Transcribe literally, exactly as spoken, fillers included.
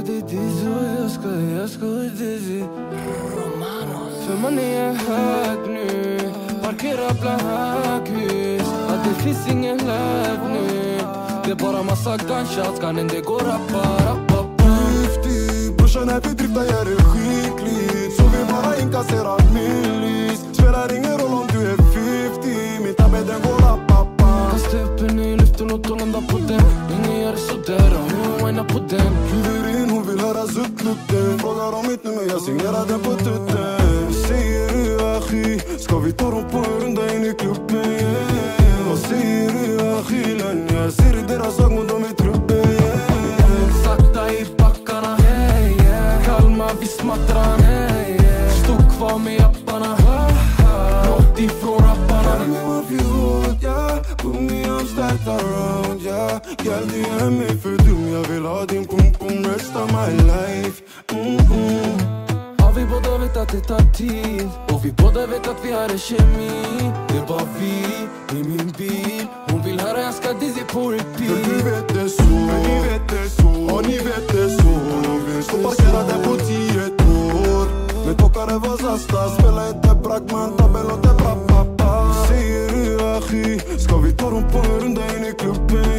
det dizzy och jag ska, jag ska dizzy. Romanos. För man är hög nu, parkera bland höghus. Att det finns ingen löv nu. Det är bara massa gunshots, kan inte gå rappa, rappa. Giftig, brorsan här bedrifta gör det skickligt. Så vi bara inkasserar millis. Spelar ingen roll om du är femtio. Min tabbe den går rappa. Kasta upp en i luften och landa på den. Ingen gör det sådär och hon whinar på den. Kliver in, hon vill höra zuttlutten. Frågar om mitt nummer, jag signerar den på tutten. Säger du achi, ska vi ta dem på en runda in i klubben, yeah. Vad säger du achilen, jag ser i deras ögon, de är truppen, yeah. Sakta i backarna, hey, yeah. CALMA, vi smattrar, hey, yeah. Stod kvar med japparna, långt ifrån rapparna. Tell me what you want, yeah. Put me on start around, yeah. Girl, du är mig för dum, jag vill ha din pum pum rest of my life, mm-mm. Ja, vi båda vet att det tar tid. Och vi båda vet att vi har en kemi. Det är bara vi i min bil. Hon vill höra jag ska dizzy på repeat. För du vet det så, men ni vet det så. Och ni vet det så. Hon vill stå parkerad där på tio år. Men tokkare var zasta. Spela inte bragman, tabell och det bra pappa. Säger du achi, ska vi ta dem på en runda in i klubben?